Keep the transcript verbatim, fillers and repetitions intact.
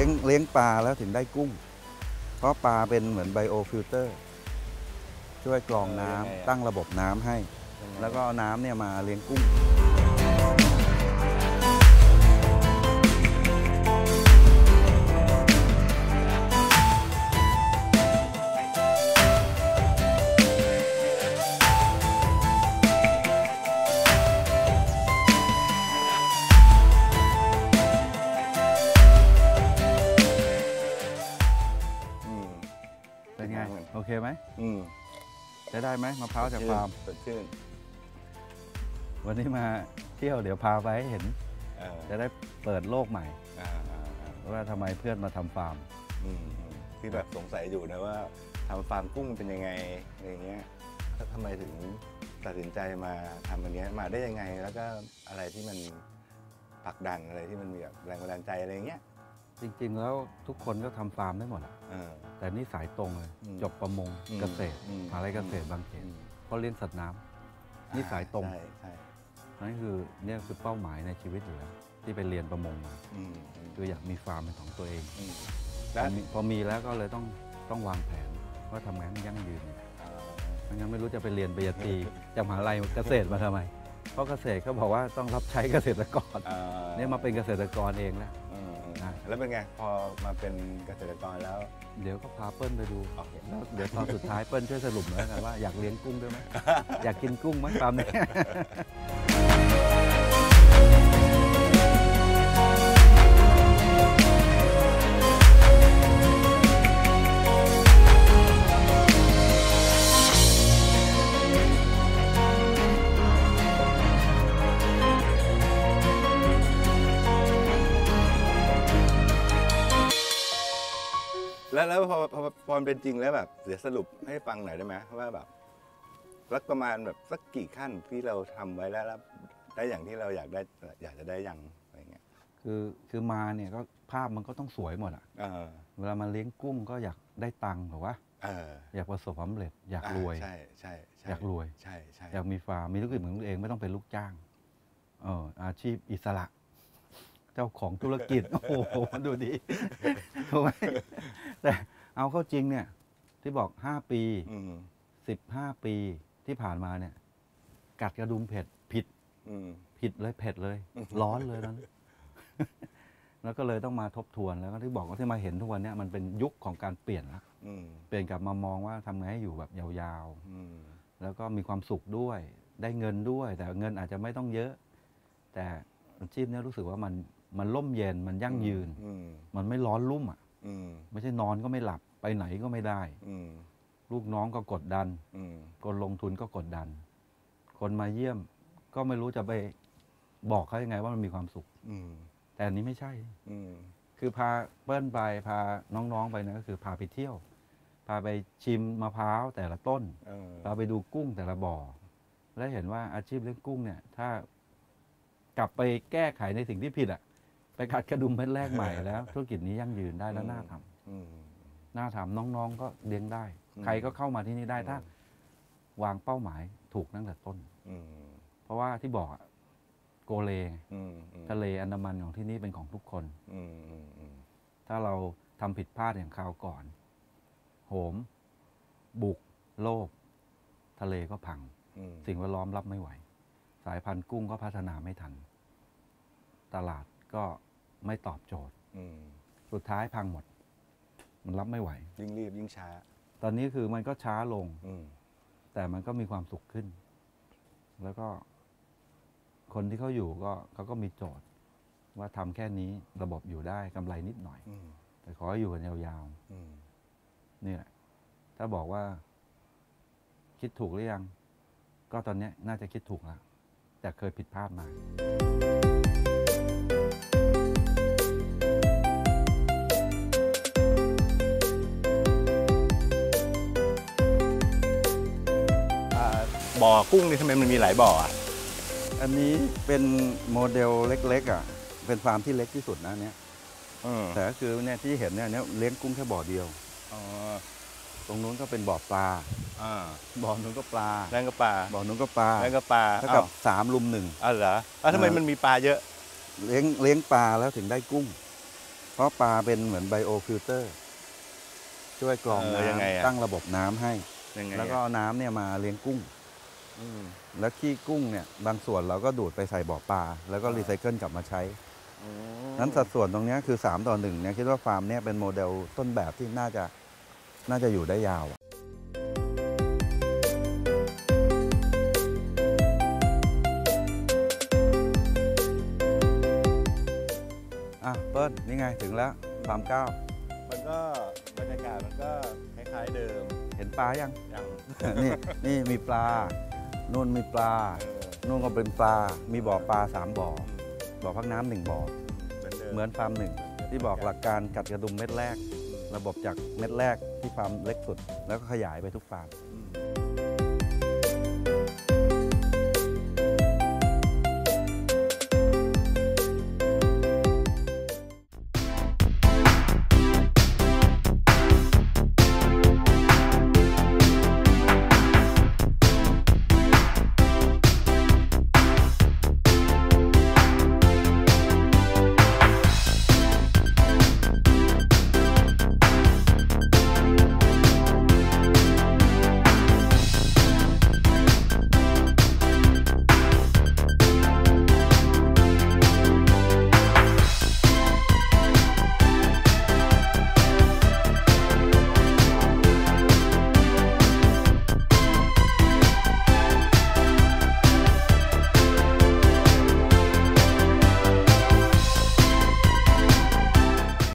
ลี้ยงเลี้ยงปลาแล้วถึงได้กุ้งเพราะปลาเป็นเหมือนไบโอฟิลเตอร์ช่วยกรองน้ำตั้งระบบน้ำให้แล้วก็เอาน้ำเนี่ยมาเลี้ยงกุ้งเป็นไงโอเคไหมอืมจะได้ไหมมะพร้าวจากฟาร์มสดชื่นวันนี้มาเที่ยวเดี๋ยวพาไปให้เห็นจะได้เปิดโลกใหม่ว่าทำไมเพื่อนมาทำฟาร์มที่แบบสงสัยอยู่นะว่าทำฟาร์มกุ้งเป็นยังไงอะไรเงี้ยทำไมถึงตัดสินใจมาทำอันนี้มาได้ยังไงแล้วก็อะไรที่มันผลักดันอะไรที่มันมีแบบแรงบันดาลใจอะไรเงี้ยจริงๆแล้วทุกคนก็ทำฟาร์มได้หมดอ่ะแต่นี่สายตรงเลยจบประมงเกษตรมหาลัยเกษตรบางเขนเพราะเลี้ยงสัตว์น้ำนี่สายตรงนั่นคือเนี่ยคือเป้าหมายในชีวิตอยู่แล้วที่ไปเรียนประมงมาคืออยากมีฟาร์มเป็นของตัวเองแล้วพอมีแล้วก็เลยต้องต้องวางแผนว่าทำงานยั่งยืนไม่งั้นไม่รู้จะไปเรียนปริญญาตรีจากมหาลัยเกษตรมาทำไมเพราะเกษตรเขาบอกว่าต้องรับใช้เกษตรกรเนี่ยมาเป็นเกษตรกรเองแล้วแล้วเป็นไงพอมาเป็นเกษตรกรแล้วเดี๋ยวก็พาเปิ้ลไปดูแล้วเดี๋ยวตอนสุดท้ายเปิ้ลช่วยสรุปหน่อยกันว่าอยากเลี้ยงกุ้งด้วยไหมอยากกินกุ้งไหมตามนี้แล้วแล้วพอพอพอเป็นจริงแล้วแบบเดี๋ยวสรุปให้ฟังหน่อยได้ไหมว่าแบบสักประมาณแบบสักกี่ขั้นที่เราทำไว้แล้วได้อย่างที่เราอยากได้อยากจะได้อย่างอะไรเงี้ยคือคือมาเนี่ยก็ภาพมันก็ต้องสวยหมดอ่ะเวลามาเลี้ยงกุ้งก็อยากได้ตังค์หรือว่าอยากประสบความสำเร็จอยากรวยใช่ใช่อยากรวยใช่ใช่อยากมีฟาร์มมีธุรกิจของตัวเองไม่ต้องเป็นลูกจ้างเอออาชีพอิสระเจ้าของธุรกิจโอ้โหมันดูดีถูกไหมแต่เอาเข้าจริงเนี่ยที่บอกห้าปีสิบห้าปีที่ผ่านมาเนี่ยกัดกระดุมเผ็ดผิดผิดเลยเผ็ดเลยร้อนเลยนั้นแล้วก็เลยต้องมาทบทวนแล้วก็ที่บอกว่าที่มาเห็นทุกวันนี้มันเป็นยุคของการเปลี่ยนละเปลี่ยนกลับมามองว่าทำไงให้อยู่แบบยาวๆแล้วก็มีความสุขด้วยได้เงินด้วยแต่เงินอาจจะไม่ต้องเยอะแต่อาชีพนี้รู้สึกว่ามันมันร่มเย็นมันยั่งยืนมันไม่ร้อนรุ่มอ่ะไม่ใช่นอนก็ไม่หลับไปไหนก็ไม่ได้ลูกน้องก็กดดันคนลงทุนก็กดดันคนมาเยี่ยมก็ไม่รู้จะไปบอกเขายังไงว่ามันมีความสุขแต่อันนี้ไม่ใช่คือพาเปิ้ลไปพาน้องๆไปนะก็คือพาไปเที่ยวพาไปชิมมะพร้าวแต่ละต้นพาไปดูกุ้งแต่ละบ่อและเห็นว่าอาชีพเลี้ยงกุ้งเนี่ยถ้ากลับไปแก้ไขในสิ่งที่ผิดอ่ะไปกัดกระดุมเม็ดแรกใหม่แล้วธุรกิจนี้ยั่งยืนได้แล้วน่าทำน่าทำน้องๆก็เลี้ยงได้ใครก็เข้ามาที่นี่ได้ถ้าวางเป้าหมายถูกตั้งแต่ต้นเพราะว่าที่บอกโกเลทะเลอันดามันของที่นี่เป็นของทุกคนถ้าเราทำผิดพลาดอย่างคราวก่อนโหมบุกโลภทะเลก็พังสิ่งแวดล้อมรับไม่ไหวสายพันธุ์กุ้งก็พัฒนาไม่ทันตลาดก็ไม่ตอบโจทย์สุดท้ายพังหมดมันรับไม่ไหวยิ่งรีบยิ่งช้าตอนนี้คือมันก็ช้าลงแต่มันก็มีความสุขขึ้นแล้วก็คนที่เขาอยู่ก็เขาก็มีโจทย์ว่าทำแค่นี้ระบบอยู่ได้กำไรนิดหน่อยแต่ขอให้อยู่กันยาวๆนี่แหละถ้าบอกว่าคิดถูกหรือยังก็ตอนนี้น่าจะคิดถูกแล้วแต่เคยผิดพลาดมาบ่อกุ้งนี่ทำไมมันมีหลายบ่ออ่ะอันนี้เป็นโมเดลเล็กๆอ่ะเป็นฟาร์มที่เล็กที่สุดนะเนี้ยแต่ก็คือเนี่ยที่เห็นเนี่ยเลี้ยงกุ้งแค่บ่อเดียวตรงนู้นก็เป็นบ่อปลาบ่อนู้นก็ปลาแรงก็ปลาบ่อนู้นก็ปลาแรงก็ปลาเท่ากับสามลุมหนึ่งอ๋อเหรอทำไมมันมีปลาเยอะเลี้ยงเลี้ยงปลาแล้วถึงได้กุ้งพอราะปลาเป็นเหมือนไบโอฟิลเตอร์ช่วยกรองเออยังไงน้ำอะตั้งระบบน้ำให้ยังไงแล้วก็เอาน้ำเนี่ยมาเลี้ยงกุ้งอืมแล้วขี้กุ้งเนี่ยบางส่วนเราก็ดูดไปใส่บ่อปลาแล้วก็อ่ารีไซเคิลกลับมาใช้อืมนั้นสัดส่วนตรงเนี้ยคือสามต่อหนึ่งเนี่ยคิดว่าฟาร์มเนี่ยเป็นโมเดลต้นแบบที่น่าจะน่าจะอยู่ได้ยาวอ่ะเปิ้ลนี่ไงถึงแล้วฟาร์มเก้ามันก็บรรยากาศมันก็คล้ายๆเดิมเห็นปลายังยังนี่นี่มีปลานู่นมีปลาเออนู่นก็เป็นปลา มีบ่อปลาสามบ่อ บ่อพักน้ำหนึ่งบ่อเหมือนเดิมเหมือนฟาร์มหนึ่งที่บอกหลักการกัดกระดุมเม็ดแรก ระบบจากเม็ดแรกที่ฟาร์มเล็กสุด แล้วก็ขยายไปทุกฟาร์ม